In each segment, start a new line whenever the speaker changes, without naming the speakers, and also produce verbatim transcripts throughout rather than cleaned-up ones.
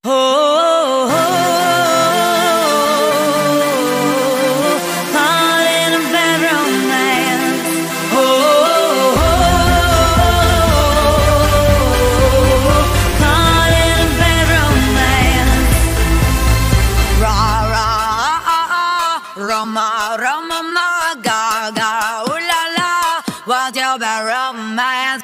Oh, oh, oh, caught in a bad romance. Oh, oh, oh, caught in a bad romance. Rah-ah-ah-ah, roma-ma, Gaga, ooh la la, what's your bad romance?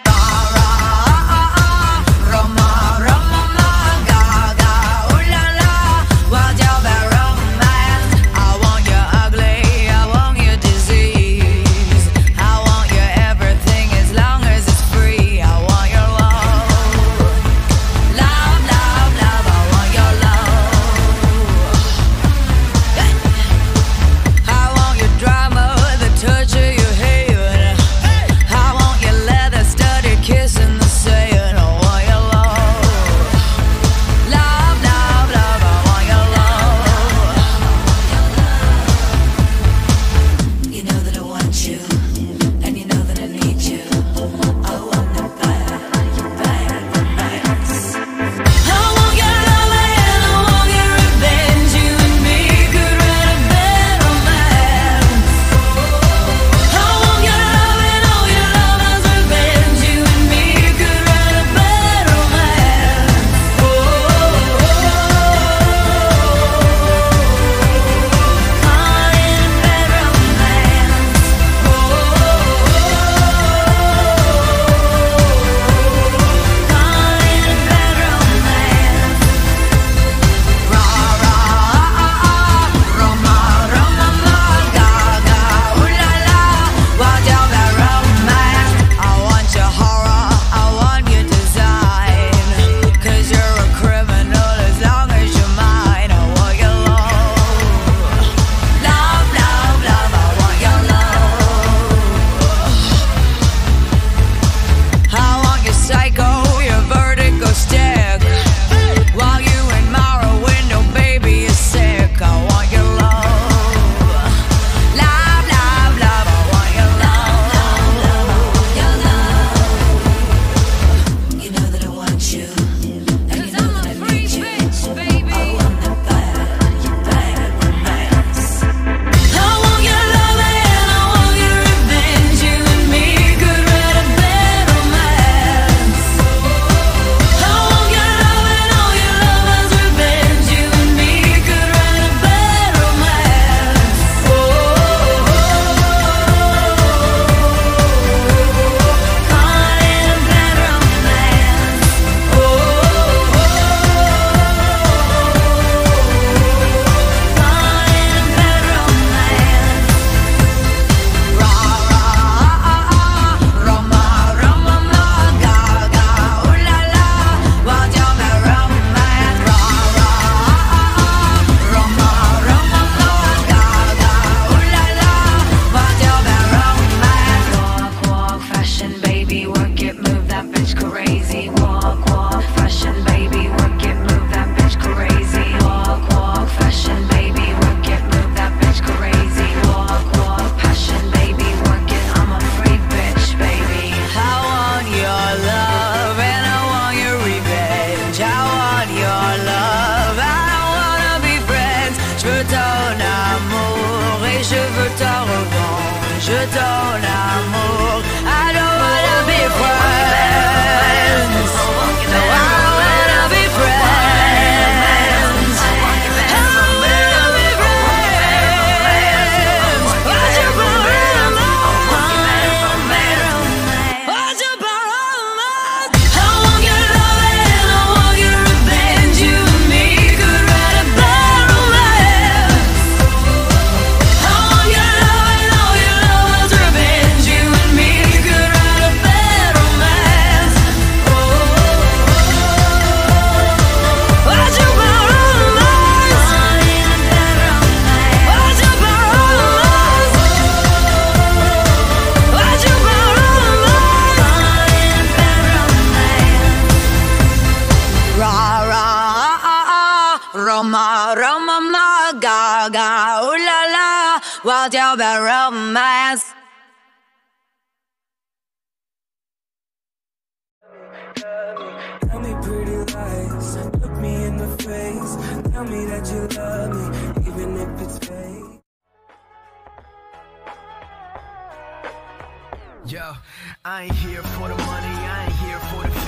Roma-ma, Gaga, ooh la la, what's your bad romance?
Tell me pretty lies, face, look me in the face, tell me that you love me, even if it's fake.
Yo, I ain't here for the money, I ain't here for the